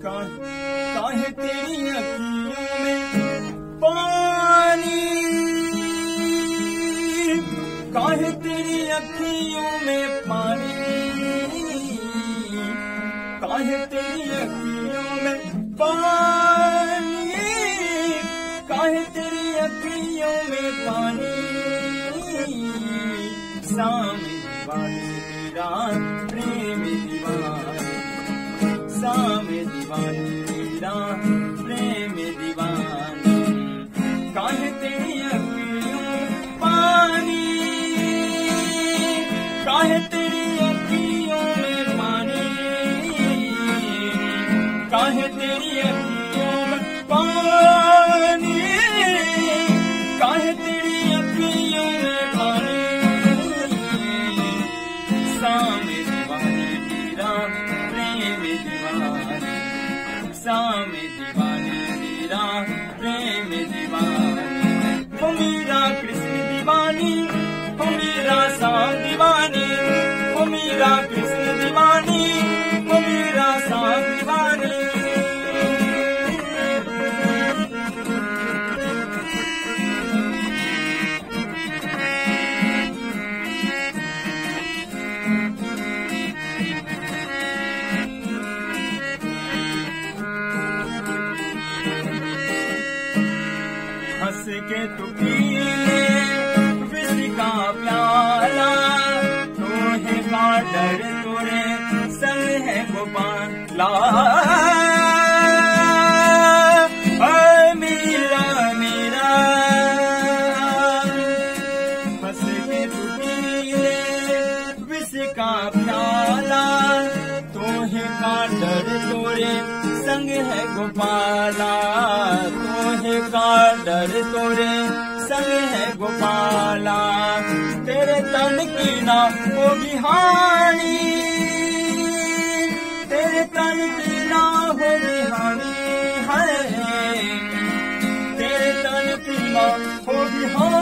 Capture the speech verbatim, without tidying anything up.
काहे तेरी अखियों में पानी, काहे तेरी अखियों में पानी, काहे तेरी अखियों में पानी, काहे तेरी अखियों में पानी। सामे दीवानी तेरा प्रेम दीवानी, सामे दीवानी तेरा प्रेम दीवानी। काहे तेरी अखियों में पानी, काहे तेरी अखियों में पानी, काहे तेरी अखियों में पानी, काहे तेरी अखियों में पानी। सामे दीवानी तेरा प्रेम दीवानी, सामे दीवानी तेरा प्रेम दीवानी। हो मेरा कृष्ण दीवानी, हो मेरा श्याम दीवानी, हो मेरा कृष्ण दीवानी, हो मेरा श्याम दीवानी। हंस के तू पी ले विष का प्याला, तोहे का डर तोरे संग है गोपाला। ऐ मेरा मेरा हंस के तू पी ले विष का प्याला, तोहे का डर तोरे संग है गोपाला, तोहे का डर तोरे संग है गोपाला। तेरे तन की ना होगी हानि, तेरे तन की ना होगी हानि है, तेरे तन की ना होगी हानि।